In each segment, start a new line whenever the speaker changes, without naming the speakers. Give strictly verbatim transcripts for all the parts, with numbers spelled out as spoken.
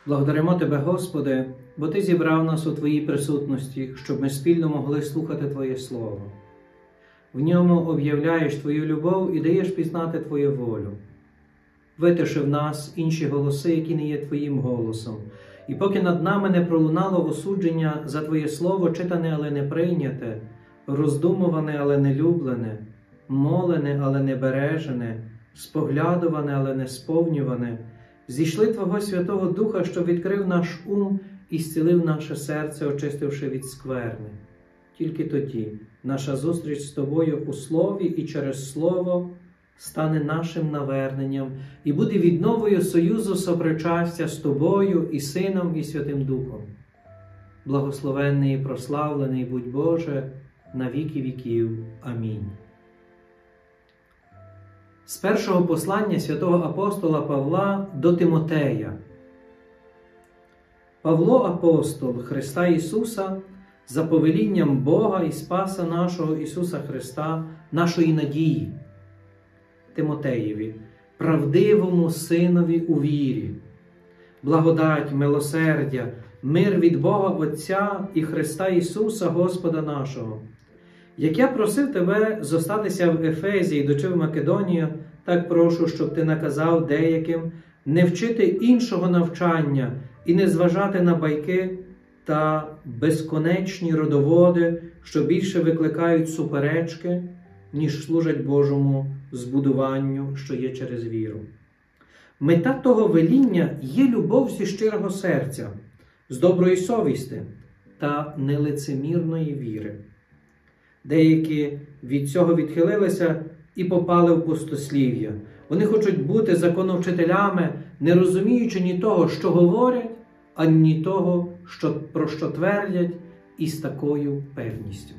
Благодаримо Тебе, Господи, бо Ти зібрав нас у Твоїй присутності, щоб ми спільно могли слухати Твоє Слово. В ньому об'являєш Твою любов і даєш пізнати Твою волю. Витиши в нас інші голоси, які не є Твоїм голосом. І поки над нами не пролунало осудження за Твоє Слово, читане, але не прийняте, роздумуване, але не люблене, молене, але не бережене, споглядуване, але не сповнюване, зійшли Твого Святого Духа, що відкрив наш ум і зцілив наше серце, очистивши від скверни. Тільки тоді наша зустріч з Тобою у Слові і через Слово стане нашим наверненням і буде відновою союзу сопричастя з Тобою і Сином і Святим Духом. Благословенний і прославлений будь Боже на віки віків. Амінь. З першого послання святого апостола Павла до Тимотея. Павло апостол Христа Ісуса, за повелінням Бога і Спаса нашого Ісуса Христа, нашої надії, Тимотеєві, правдивому Синові у вірі, благодать, милосердя, мир від Бога Отця і Христа Ісуса, Господа нашого. Як я просив тебе зостатися в Ефезі і дочив Македонію, так прошу, щоб ти наказав деяким не вчити іншого навчання і не зважати на байки та безконечні родоводи, що більше викликають суперечки, ніж служать Божому збудуванню, що є через віру. Мета того веління є любов зі щирого серця, з доброї совісти та нелицемірної віри. Деякі від цього відхилилися і попали в пустослів'я. Вони хочуть бути законовчителями, не розуміючи ні того, що говорять, ані того, що, про що твердять, і з такою певністю.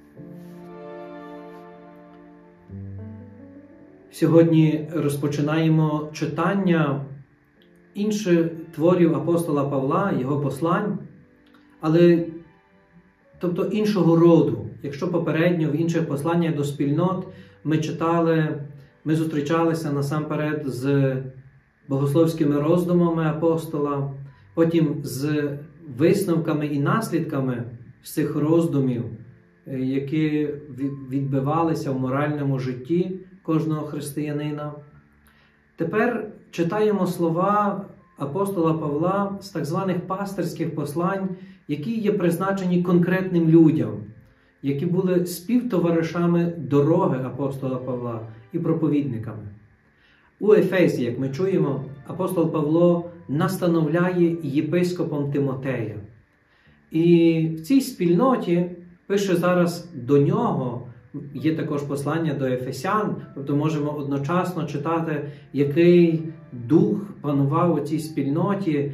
Сьогодні розпочинаємо читання інших творів апостола Павла, його послань, але тобто іншого роду. Якщо попередньо в інших посланнях до спільнот ми читали, ми зустрічалися насамперед з богословськими роздумами апостола, потім з висновками і наслідками з цих роздумів, які відбивалися в моральному житті кожного християнина. Тепер читаємо слова апостола Павла з так званих пастирських послань, які є призначені конкретним людям, які були співтоваришами дороги апостола Павла і проповідниками. У Ефезі, як ми чуємо, апостол Павло настановляє єпископом Тимотея. І в цій спільноті пише зараз до нього, є також послання до Ефесян, тобто можемо одночасно читати, який дух панував у цій спільноті,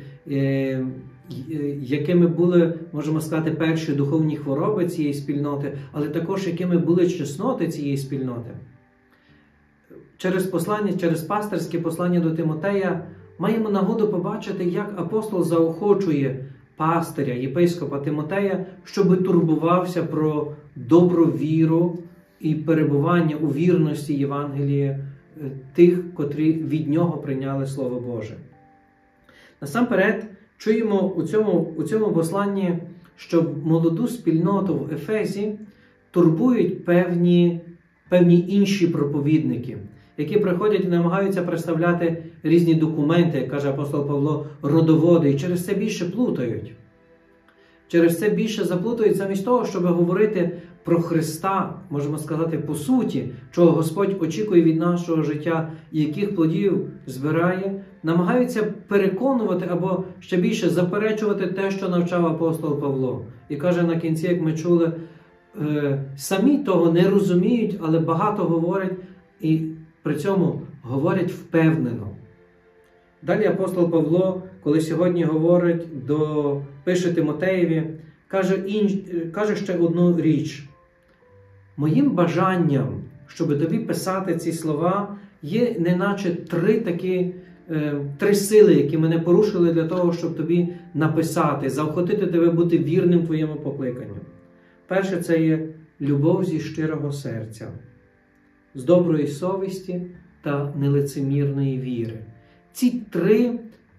якими були, можемо сказати, перші духовні хвороби цієї спільноти, але також якими були чесноти цієї спільноти. Через послання, через пастирське послання до Тимотея маємо нагоду побачити, як апостол заохочує пастиря, єпископа Тимотея, щоб турбувався про добру віру і перебування у вірності Євангелія тих, котрі від нього прийняли Слово Боже. Насамперед, чуємо у цьому, у цьому посланні, що молоду спільноту в Ефезі турбують певні, певні інші проповідники, які приходять і намагаються представляти різні документи, як каже апостол Павло, родоводи, і через це більше плутають. Через це більше заплутають замість того, щоб говорити про Христа, можемо сказати, по суті, чого Господь очікує від нашого життя і яких плодів збирає, намагаються переконувати або ще більше заперечувати те, що навчав апостол Павло. І каже на кінці, як ми чули, самі того не розуміють, але багато говорять і при цьому говорять впевнено. Далі апостол Павло, коли сьогодні говорить, до, пише Тимотеєві, каже, інш, каже ще одну річ. Моїм бажанням, щоб тобі писати ці слова, є неначе три такі, е, три сили, які мене порушили для того, щоб тобі написати, заохотити тебе бути вірним твоєму покликанню. Перше – це є любов зі щирого серця, з доброї совісті та нелицемірної віри. Ці три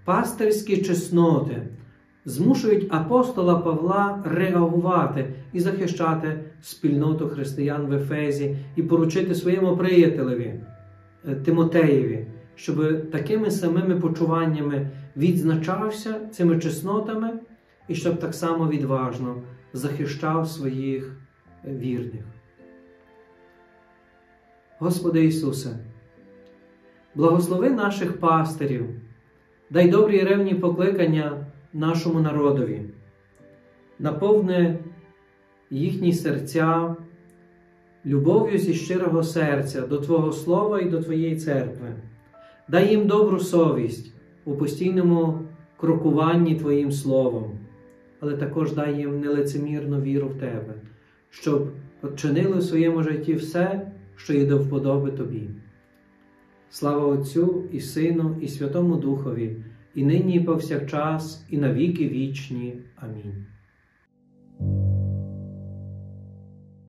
Пастирські чесноти змушують апостола Павла реагувати і захищати спільноту християн в Ефезі і поручити своєму приятелеві Тимотеєві, щоб такими самими почуваннями відзначався цими чеснотами і щоб так само відважно захищав своїх вірних. Господи Ісусе, благослови наших пастирів, дай добрі і ревні покликання нашому народові, наповни їхні серця любов'ю зі щирого серця до Твого Слова і до Твоєї церкви. Дай їм добру совість у постійному крокуванні Твоїм Словом, але також дай їм нелицемірну віру в Тебе, щоб чинили в своєму житті все, що є до вподоби Тобі. Слава Отцю і Сину, і Святому Духові, і нині, і повсякчас, і на віки вічні. Амінь.